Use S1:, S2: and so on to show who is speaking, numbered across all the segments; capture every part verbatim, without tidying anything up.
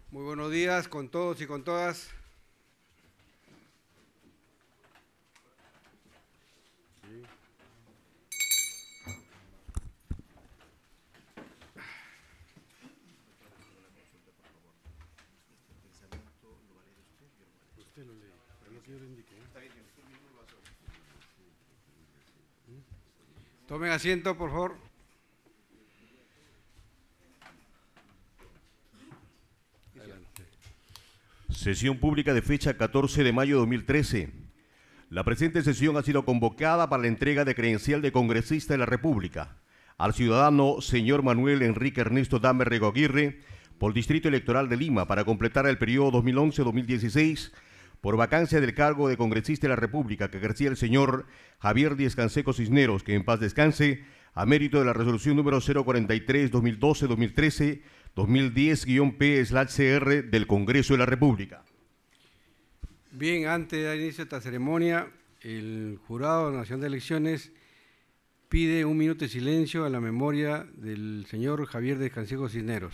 S1: Muy buenos días con todos y con todas. Usted lo lee, pero no que yo le indique. Tomen asiento, por favor. Adelante.
S2: Sesión pública de fecha catorce de mayo de dos mil trece. La presente sesión ha sido convocada para la entrega de credencial de congresista de la República al ciudadano señor Manuel Enrique Ernesto Damer Rego Aguirre por Distrito Electoral de Lima para completar el periodo dos mil once a dos mil dieciséis por vacancia del cargo de congresista de la República que ejercía el señor Javier Díaz Canseco Cisneros, que en paz descanse, a mérito de la resolución número cero cuarenta y tres dos mil doce dos mil trece dos mil diez guión P C R del Congreso de la República.
S1: Bien, antes de dar inicio a esta ceremonia, el Jurado Nacional de Elecciones pide un minuto de silencio a la memoria del señor Javier Díaz Canseco Cisneros.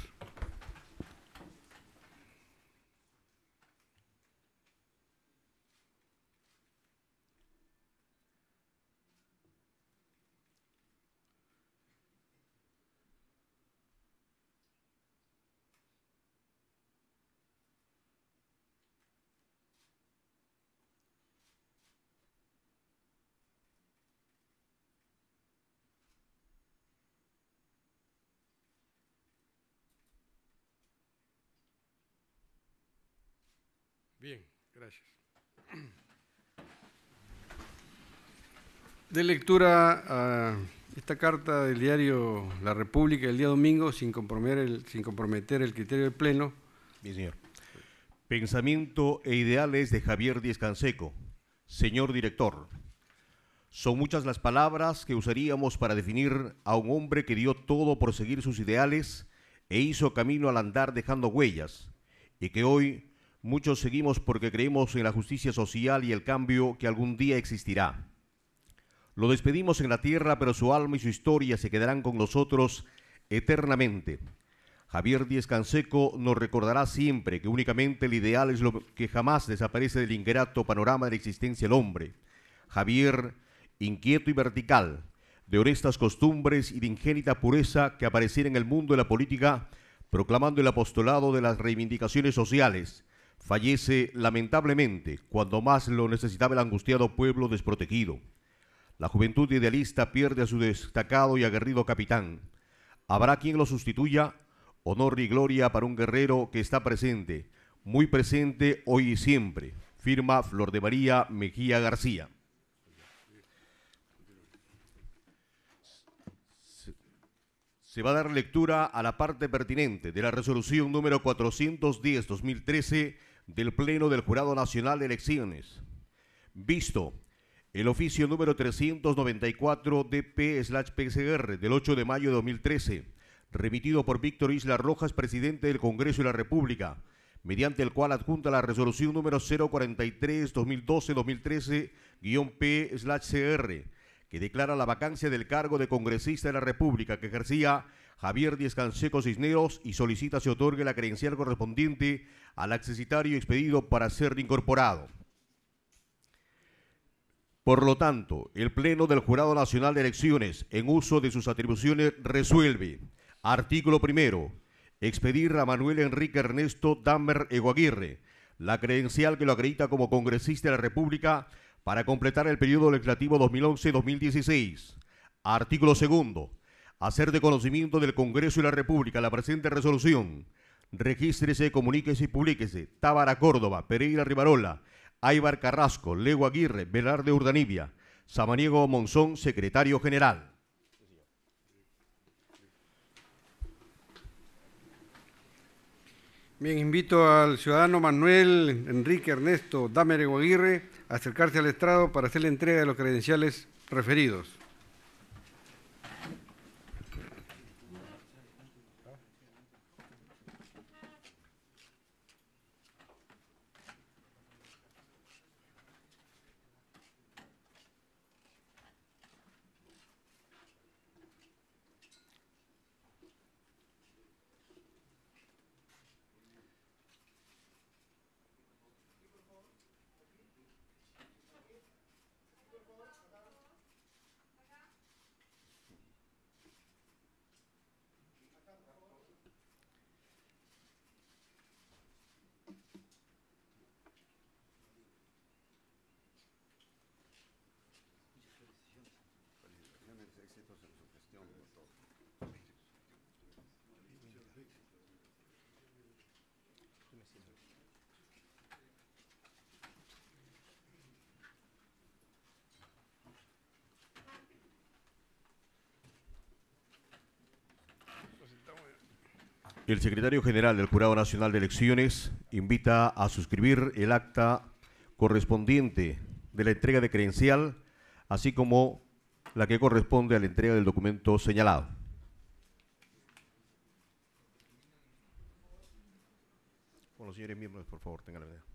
S1: Bien, gracias. De lectura a esta carta del diario La República el día domingo sin comprometer el, sin comprometer el criterio del Pleno.
S2: Bien, señor. Pensamiento e ideales de Javier Díaz Canseco. Señor director, son muchas las palabras que usaríamos para definir a un hombre que dio todo por seguir sus ideales e hizo camino al andar dejando huellas, y que hoy muchos seguimos porque creemos en la justicia social y el cambio que algún día existirá. Lo despedimos en la tierra, pero su alma y su historia se quedarán con nosotros eternamente. Javier Díaz Canseco nos recordará siempre que únicamente el ideal es lo que jamás desaparece del ingrato panorama de la existencia del hombre. Javier, inquieto y vertical, de honestas costumbres y de ingénita pureza que apareciera en el mundo de la política, proclamando el apostolado de las reivindicaciones sociales, fallece lamentablemente cuando más lo necesitaba el angustiado pueblo desprotegido. La juventud idealista pierde a su destacado y aguerrido capitán. Habrá quien lo sustituya. Honor y gloria para un guerrero que está presente, muy presente hoy y siempre. Firma Flor de María Mejía García. Se va a dar lectura a la parte pertinente de la resolución número cuatrocientos diez barra dos mil trece del Pleno del Jurado Nacional de Elecciones. Visto el oficio número trescientos noventa y cuatro D P P C R del ocho de mayo de dos mil trece, remitido por Víctor Isla Rojas, presidente del Congreso de la República, mediante el cual adjunta la resolución número cero cuarenta y tres dos mil doce dos mil trece guión P C R, que declara la vacancia del cargo de congresista de la República que ejercía Javier Díaz Canseco Cisneros y solicita se otorgue la credencial correspondiente al accesitario expedido para ser incorporado. Por lo tanto, el Pleno del Jurado Nacional de Elecciones, en uso de sus atribuciones, resuelve: artículo primero, expedir a Manuel Enrique Ernesto Damer Rego Aguirre la credencial que lo acredita como congresista de la República para completar el periodo legislativo dos mil once a dos mil dieciséis. Artículo segundo, hacer de conocimiento del Congreso de la República la presente resolución. Regístrese, comuníquese y publíquese: Tábara Córdoba, Pereira Rivarola, Aybar Carrasco, Lego Aguirre, Velarde Urdanibia, Samaniego Monzón, secretario general.
S1: Bien, invito al ciudadano Manuel Enrique Ernesto Damer Rego Aguirre a acercarse al estrado para hacer la entrega de los credenciales referidos.
S2: El secretario general del Jurado Nacional de Elecciones invita a suscribir el acta correspondiente de la entrega de credencial, así como la que corresponde a la entrega del documento señalado. Con los señores miembros, por favor, tengan la medida.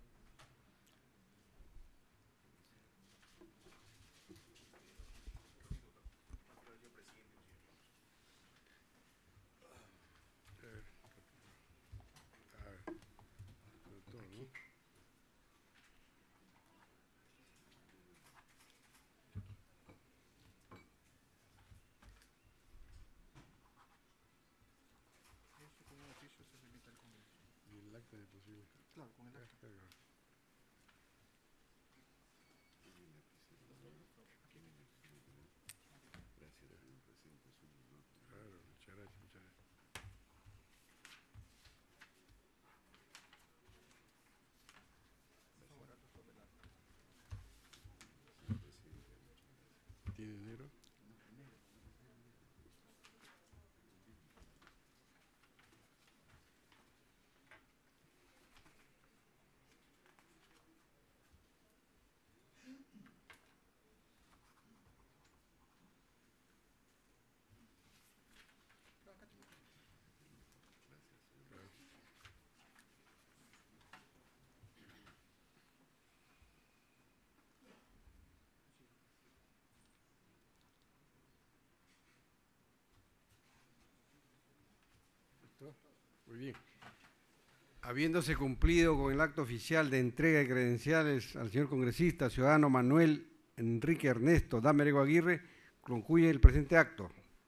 S1: Claro, con el acta. Claro, muchas gracias, muchas gracias. ¿Tiene dinero? Muy bien. Habiéndose cumplido con el acto oficial de entrega de credenciales al señor congresista ciudadano Manuel Enrique Ernesto Damerego Aguirre, concluye el presente acto.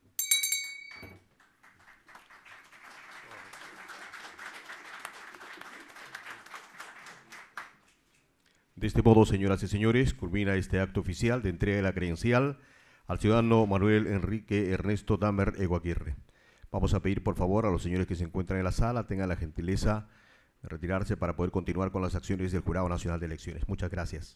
S2: De este modo, señoras y señores, culmina este acto oficial de entrega de la credencial al ciudadano Manuel Enrique Ernesto Damerego Aguirre. Vamos a pedir, por favor, a los señores que se encuentran en la sala tengan la gentileza de retirarse para poder continuar con las acciones del Jurado Nacional de Elecciones. Muchas gracias.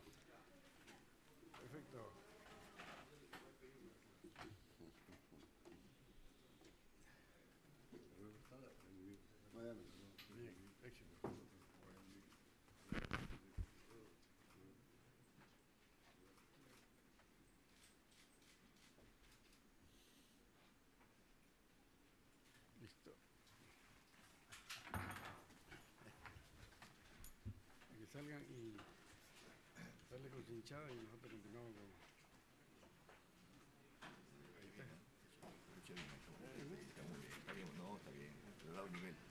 S1: Listo. Que salgan y sale con su hinchada y nosotros continuamos con... Ahí está. Está bien, no, está bien, le he dado nivel.